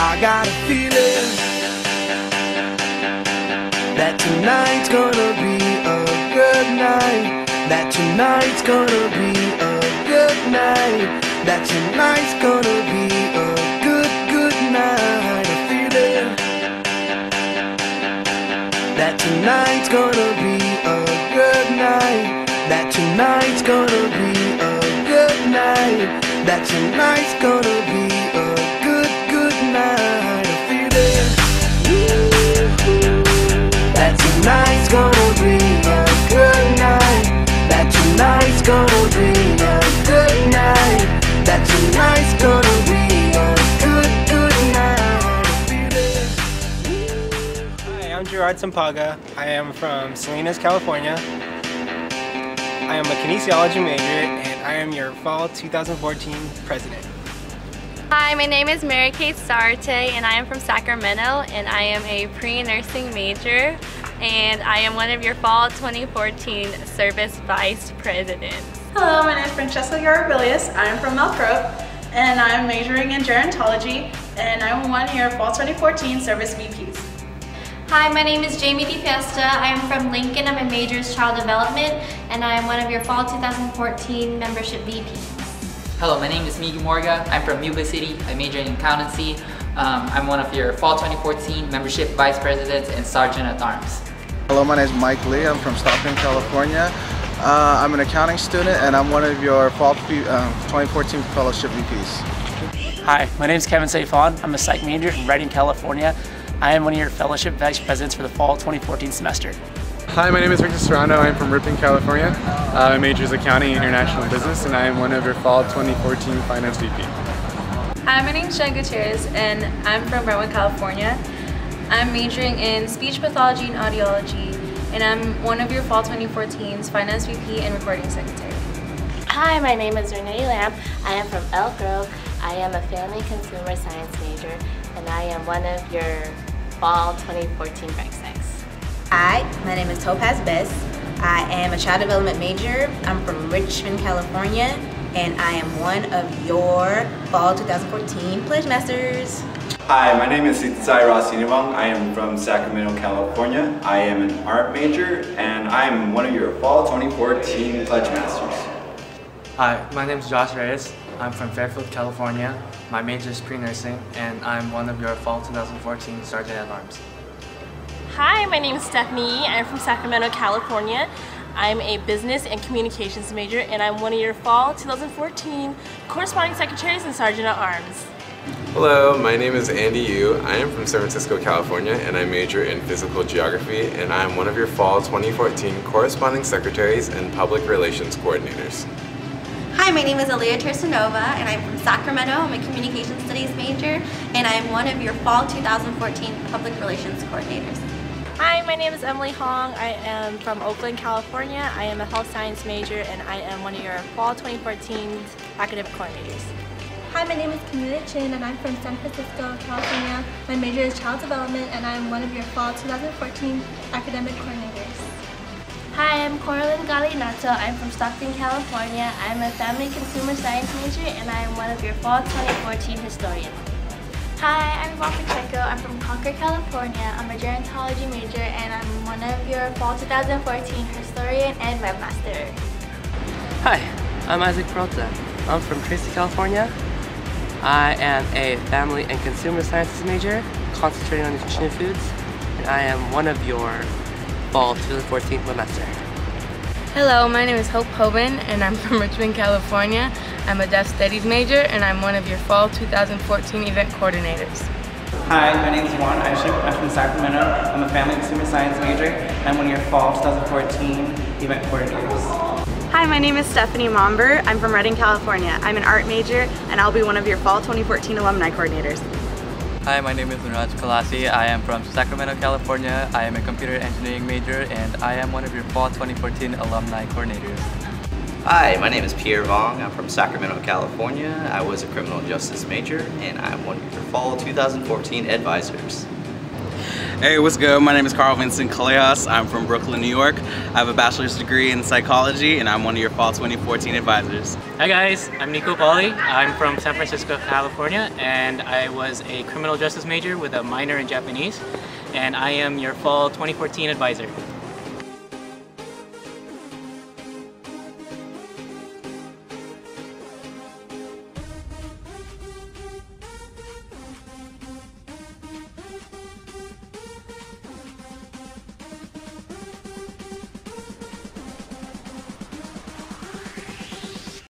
I got a feeling that tonight's gonna be a good night. That tonight's gonna be a good night. That tonight's gonna be a good night. A feeling that tonight's gonna be a good night. That tonight's gonna be a good night. That tonight's gonna be a good night. A feeling that tonight's gonna be a good night. That tonight's gonna be a good night. That tonight's gonna be a good night. Hi, I'm Gerard Sampaga. I am from Salinas, California. I am a kinesiology major and I am your fall 2014 president. Hi, my name is Mary Kate Sarte and I am from Sacramento and I am a pre-nursing major and I am one of your fall 2014 service vice presidents. Hello, my name is Francesca Garabilis. I am from Melcroft and I am majoring in gerontology and I am one of your fall 2014 service VPs. Hi, my name is Jamie DiFesta. I am from Lincoln. I'm a major in child development and I am one of your fall 2014 membership VPs. Hello, my name is Miggy Morga. I'm from Yuba City. I major in accountancy. I'm one of your fall 2014 membership vice presidents and sergeant at arms. Hello, my name is Mike Lee. I'm from Stockton, California. I'm an accounting student and I'm one of your fall 2014 fellowship VPs. Hi, my name is Kevin Saifon. I'm a psych major from Redding, California. I am one of your fellowship vice presidents for the fall 2014 semester. Hi, my name is Victor Serrano. I'm from Ripon, California. My major is accounting and international business, and I am one of your fall 2014 finance VP. Hi, my name is Jen Gutierrez and I'm from Brentwood, California. I'm majoring in speech pathology and audiology and I'm one of your fall 2014's finance VP and recording secretary. Hi, my name is Renee Lamb. I am from Elk Grove. I am a family consumer science major and I am one of your fall 2014 Rec Secs. Hi, my name is Topaz Bess. I am a child development major. I'm from Richmond, California, and I am one of your fall 2014 Pledge Masters. Hi, my name is Sitsai Rasinivang. I am from Sacramento, California. I am an art major, and I am one of your fall 2014 Pledge Masters. Hi, my name is Josh Reyes. I'm from Fairfield, California. My major is pre-nursing, and I'm one of your fall 2014 Sergeant at Arms. Hi, my name is Stephanie. I'm from Sacramento, California. I'm a business and communications major and I'm one of your fall 2014 corresponding secretaries and sergeant at arms. Hello, my name is Andy Yu. I am from San Francisco, California and I major in physical geography and I am one of your fall 2014 corresponding secretaries and public relations coordinators. Hi, my name is Aaliyah Tersanova and I'm from Sacramento. I'm a communication studies major and I'm one of your fall 2014 public relations coordinators. Hi, my name is Emily Hong. I am from Oakland, California. I am a health science major and I am one of your fall 2014 academic coordinators. Hi, my name is Camila Chin and I'm from San Francisco, California. My major is child development and I am one of your fall 2014 academic coordinators. Hi, I'm Coraline Galinato. I'm from Stockton, California. I'm a family consumer science major and I am one of your fall 2014 historian. Hi, I'm Yvonne Pacheco. I'm from Concord, California. I'm a gerontology major and I'm one of your fall 2014 historian and webmaster. Hi, I'm Isaac Peralta. I'm from Tracy, California. I am a family and consumer sciences major, concentrating on nutrition and foods, and I am one of your fall 2014 webmaster. Hello, my name is Hope Hoban and I'm from Richmond, California. I'm a Deaf Studies major and I'm one of your fall 2014 event coordinators. Hi, my name is Juan Ishik. I'm from Sacramento. I'm a family consumer science major and I'm one of your fall 2014 event coordinators. Hi, my name is Stephanie Momber. I'm from Redding, California. I'm an art major and I'll be one of your fall 2014 alumni coordinators. Hi, my name is Niraj Kalasi. I am from Sacramento, California. I am a computer engineering major and I am one of your fall 2014 alumni coordinators. Hi, my name is Pierre Vong. I'm from Sacramento, California. I was a criminal justice major and I'm one of your fall 2014 advisors. Hey, what's good? My name is Carl Vincent Callejas. I'm from Brooklyn, New York. I have a bachelor's degree in psychology, and I'm one of your Fall 2014 advisors. Hi guys, I'm Nico Pauly. I'm from San Francisco, California, and I was a criminal justice major with a minor in Japanese, and I am your Fall 2014 advisor.